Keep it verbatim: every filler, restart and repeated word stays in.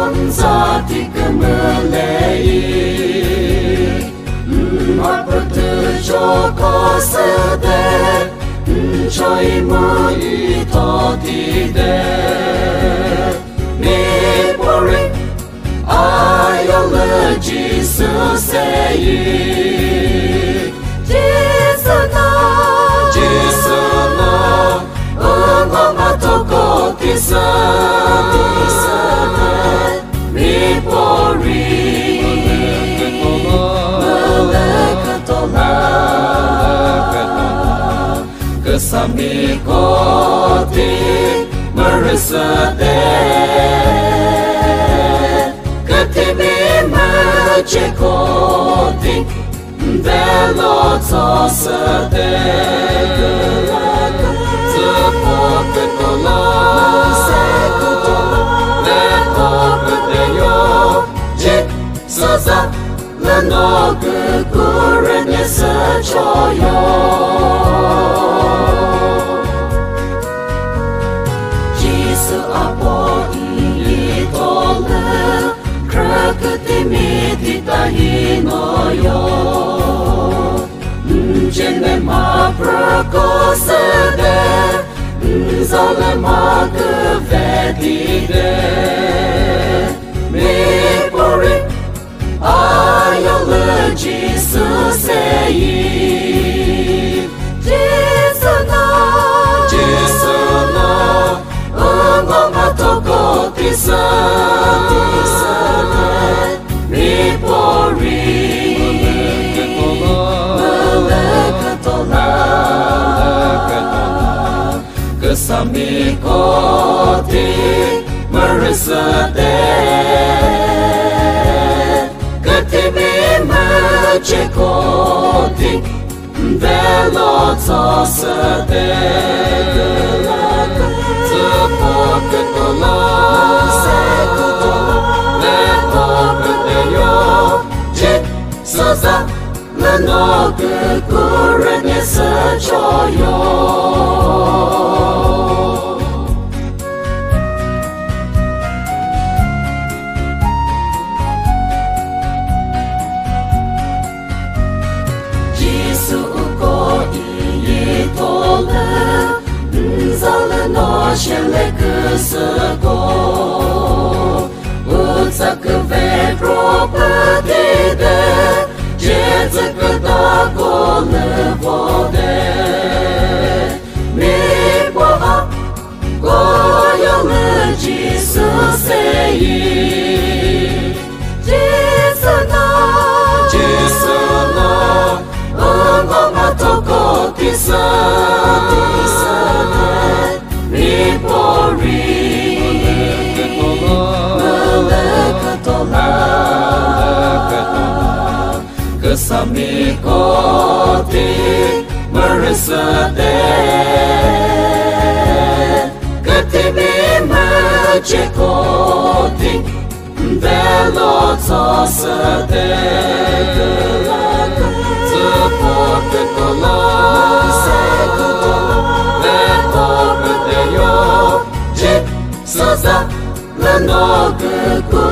con ra thì cứ mưa lệ mà bữa từ cho có sự đẹp trôi mưa y thọ thì đẹp mi bori ai ở lỡ Jesus sẽ y Jesus na Jesus na ơn mà tôi có thì sao thì sao mi bori Sami koti meresate Ketimi mace koti Velo tosate Zepo ketola Lepo keteyo Jik saza Leno kukurenye sechoyo Jene ma prokosede, zale ma kvedide. Mi bori, ayole Jesus eyi. Jesus na, Jesus na, ongo matoko tisa, tisa mi bori. Kesami koti meresate Ketimi mace koti Velo tosate Zepo ketola Lepo keteyo Jik saza Leno kukurenye sechoyo Shele kusako Utsak ve propatide Jezek tako le vode Mi boha Goya le Jesus eyi Jesus na Jesus na Ongo matoko tisa Tisa mi bori Melekatola Kesami koti meresate Ketimi mace koti Velo tosate Zepo ketola Lepo keteyo Jik saza Leno kuku